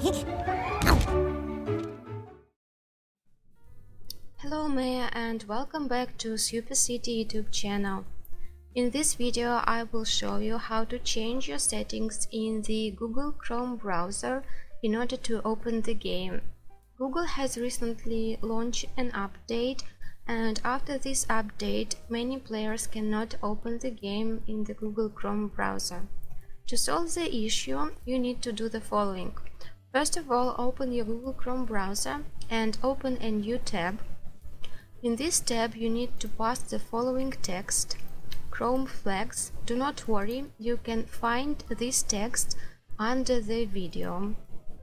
Hello Maya and welcome back to SuperCity YouTube channel. In this video I will show you how to change your settings in the Google Chrome browser in order to open the game. Google has recently launched an update, and after this update many players cannot open the game in the Google Chrome browser. To solve the issue you need to do the following. First of all, open your Google Chrome browser and open a new tab. In this tab you need to paste the following text: Chrome flags. Do not worry, you can find this text under the video.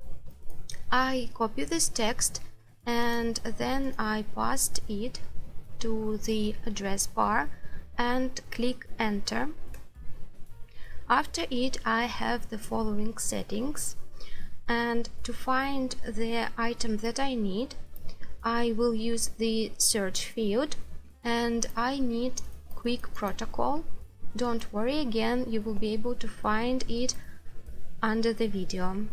I copy this text and then I paste it to the address bar and click enter. After it I have the following settings, and to find the item that I need I will use the search field and I need QUIC Protocol. Don't worry, again you will be able to find it under the video.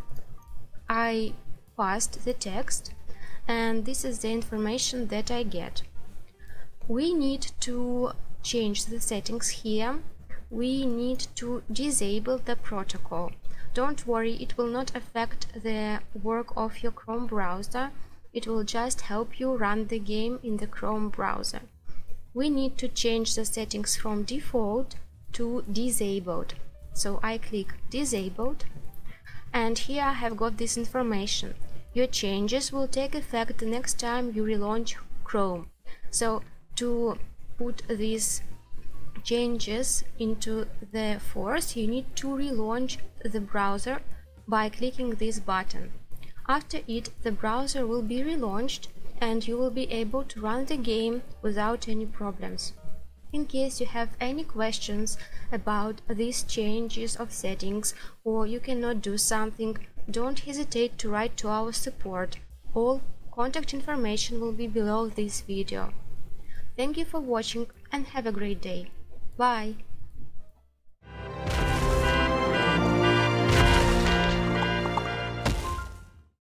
I paste the text and this is the information that I get. We need to change the settings here. We need to disable the protocol. Don't worry, it will not affect the work of your Chrome browser. It will just help you run the game in the Chrome browser. We need to change the settings from default to disabled. So I click disabled and here I have got this information. Your changes will take effect the next time you relaunch Chrome. So to put these changes into the force you need to relaunch the browser by clicking this button. After it, the browser will be relaunched and you will be able to run the game without any problems. In case you have any questions about these changes of settings or you cannot do something, don't hesitate to write to our support. All contact information will be below this video. Thank you for watching and have a great day. Bye!